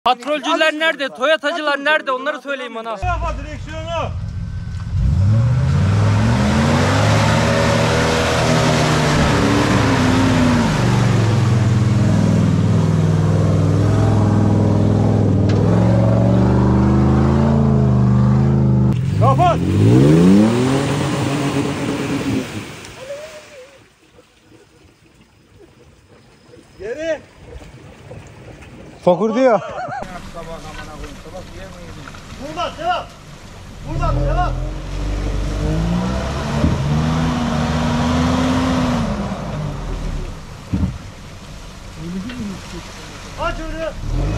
Patrolcüler nerede? Toyotacılar nerede? Onları söyleyin bana. Direksiyonu. Kapat. Geri. Fokur diyor. Buradan devam. Buradan devam. Aç önü.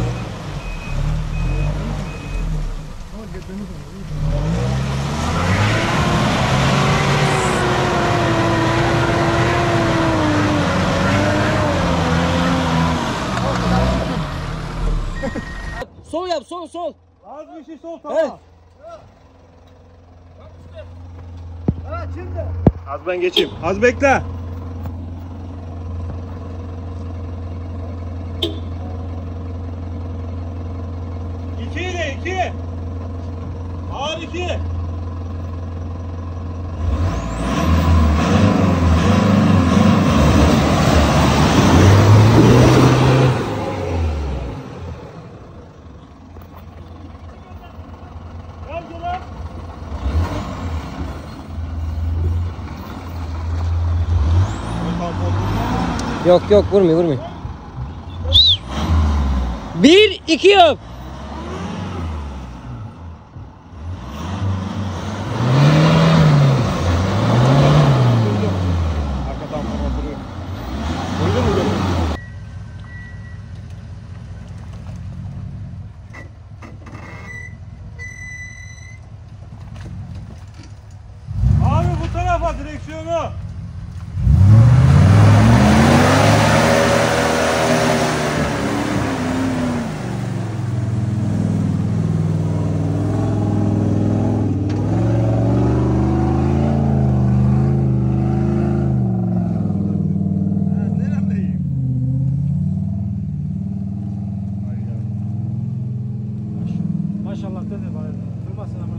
Sol yap, sol. Az bir şey sol tamam. Evet. Evet şimdi. Az ben geçeyim. Az bekle. İki ile iki. Ağır iki. Gel gel. Yok vurmuyor. 1 2 yap. Arkadan bana oturuyor. Duydun mu gözüm? Abi bu tarafa direksiyonu. Maşallah dedi bari. Durmasın ama.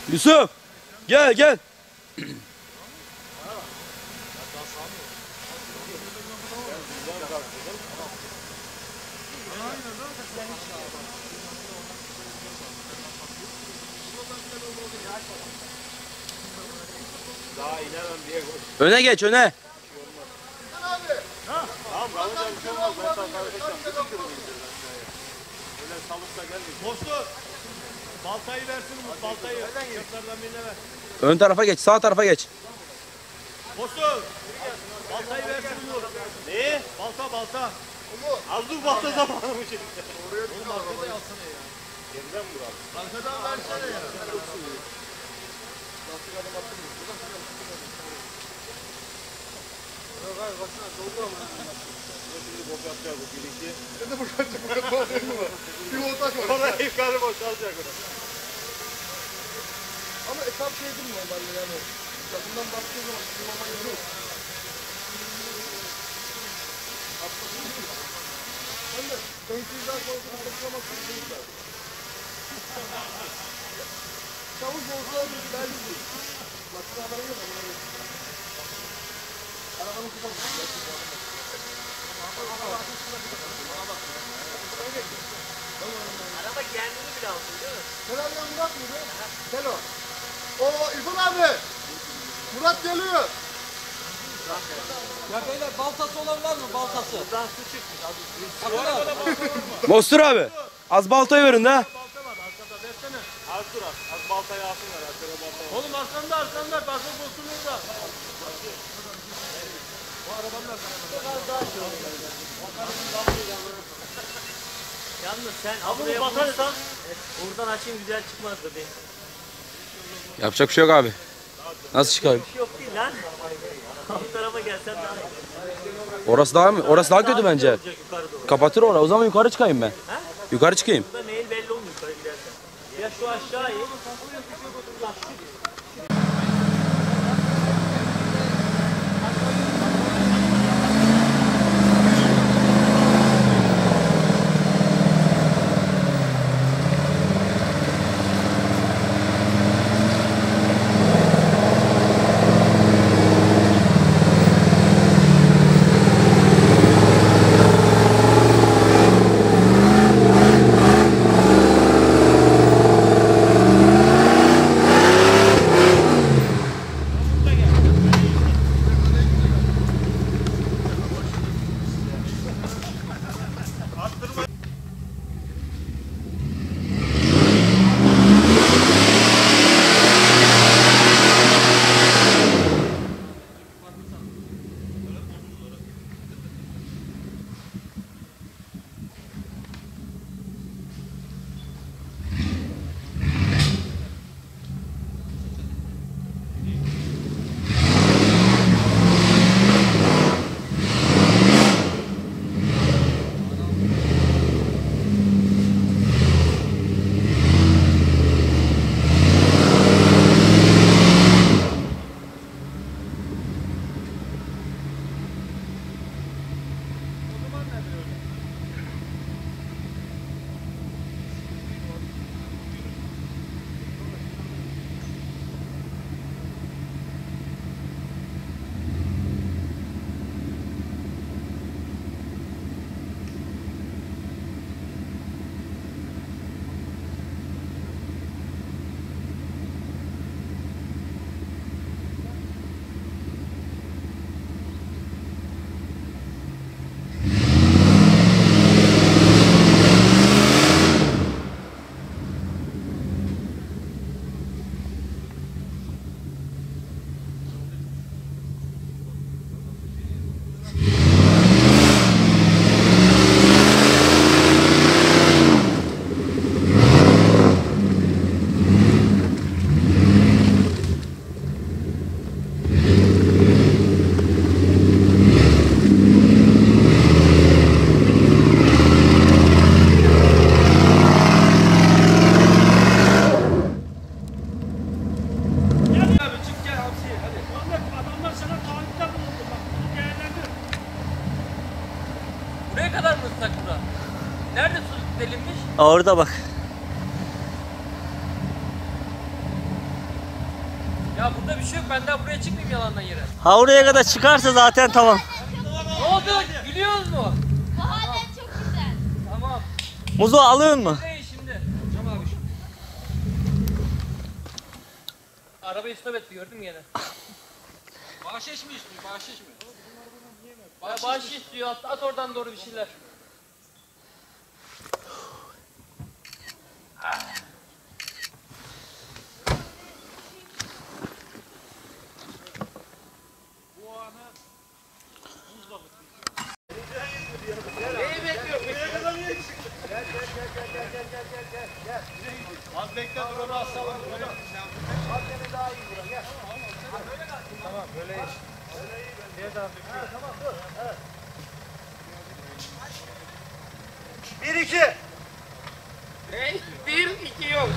Yusuf. Gel gel. Daha inemem diye koş. Öne geç öne. Tamam Ramazan bir şey olmaz. Ben sana kardeşim. Öyle salıp da gelmeyin. Boşluk. Baltayı versin Umut. Baltayı. Çöplerden birine ver. Ön tarafa geç. Sağ tarafa geç. Boşluk. Baltayı versin Umut. Ne? Balta. Umut. Az dur balta zamanı mı şimdi? Oğlum arkada alsana ya. Geriden mi vuralım? Arkadan versene ya. Lastik adam attın mı? Yok abi baksana doldu ama. Şimdi boşaltacak bu 1-2. Ne de boşaltacak mı? Bir voltaj var. Sonra yukarı boşaltacak o. Ama etap şey değil mi normalde yani? Yakından baktığı zaman normal yok. Ben de dönküyüzden korkusunu taşılamazsın. Çavuş olsa belli değil. Baksana haberim yok. Arabanın kısaltması. Araba kendini bile alsın değil mi? Sen abi Murat mıydı? Selo. Oo İrfan abi. Murat geliyor. Ya beyler baltası olan var mı baltası? Buradan su çıkmış. Mostur abi. Az baltayı verin de. Balta var arkada versene. Az dur az baltayı alsınlar arkada baltayı. Oğlum arkanda balta bulsunuz da. Bu arabanın arkasında. Yalnız sen buraya vurursan buradan açayım güzel çıkmazdı be. Yapacak bir şey yok abi. Nasıl çıkayım? Bir şey yok değil lan. Alt tarafa gelsen daha iyi. Orası daha mı? Orası daha kötü bence. Olacak yukarı doğru. Kapatır orası. O zaman yukarı çıkayım ben. Ha? Yukarı çıkayım. Burada mail belli olmuyor yukarı gidersen. Ya şu aşağı in. Buraya kadar mı ıslak bura? Nerede su delinmiş? Orada bak. Ya burada bir şey yok. Ben daha buraya çıkmayayım yalandan yere. Ha oraya kadar çıkarsa zaten tamam. Ne oldu? Gülüyoruz mu? Mahalle çok güzel. Tamam. Muzu alıyor mu? Hey şimdi. Hocam abi. Arabayı stop etti gördün mü gene? Bahşiş mi istiyor? Bahşiş mi? Bahşiş istiyor. At oradan doğru bir şeyler. Az bekle dur onu asalım. Bir iki. Hey, 1-2 yok.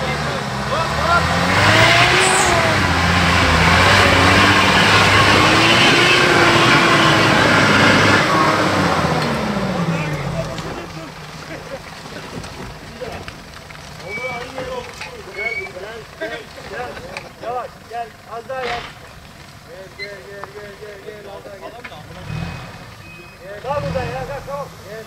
Yavaş gel az daha yap. Gel. Az daha gel. Kal burada ya kal. Gel.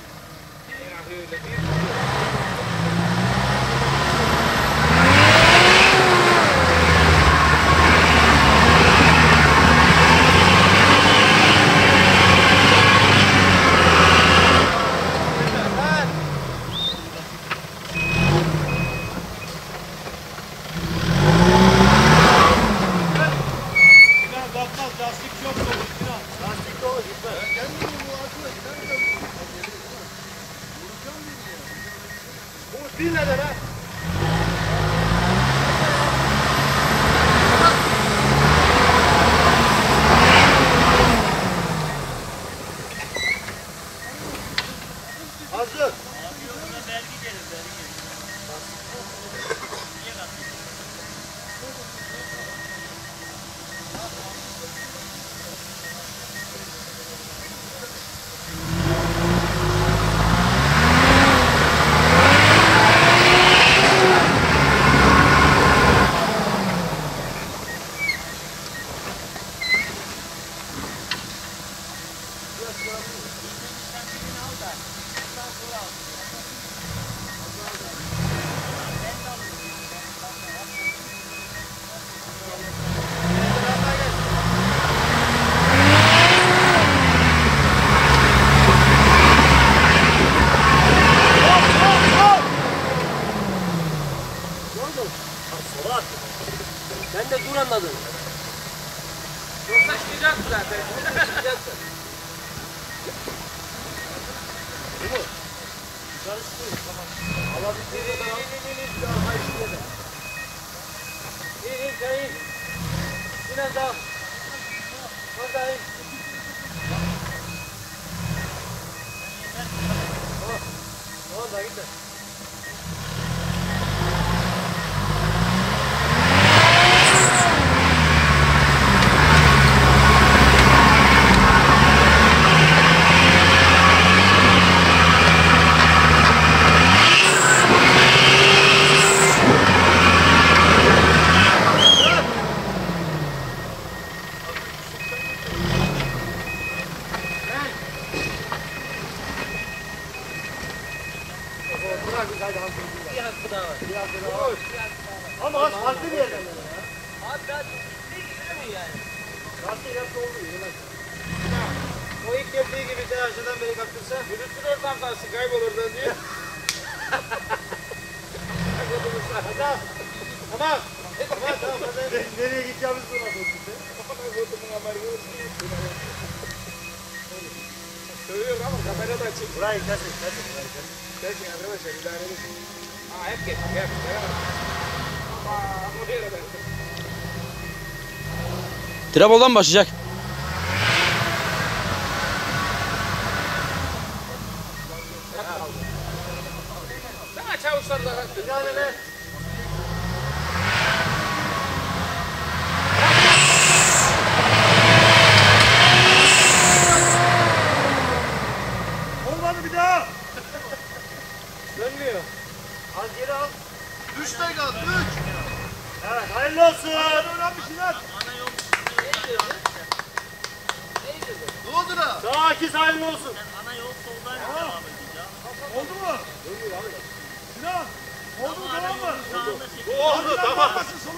Sinan bakmaz lastik çok dolu Sinan. Lastik dolu gitmez. Bu bir neden ha? Hazır. Sen de dur anladın. Yoksa çıkacaksın zaten. Çıkacaksın. İn sen in. Sinan daha. Orada in. Tamam da git. Bir hakkı daha var. Ama az farklı bir yerden. Abi ben ne güzel yani? Lastik hep doldu. O ilk geldiği gibi sen aşağıdan beri kaptırsa. Yürütün oradan kalsın kaybolur ben diyor. Tamam. Tamam. Tamam. Nereye gideceğimizi sormadın size. Söylüyor ama kamerada açık. Burayı kesin. Peki arkadaşlar idare edin. Hep geç. Hep. Ama değil efendim. Traboldan başlayacak. Sana çavuşlarla Bir tane ne? Olmadı bir daha. Dönmüyor. Az geri al. 3 dakika. 3. Evet, hayırlı olsun. Önemli Sinan. Ne oldu da? Sağ ikisi hayırlı olsun. Ana yol soldan devam edeceğim. Oldu mu? Sinan. Oldu mu tamam mı? Sağında çekiyor. Oldu tamam.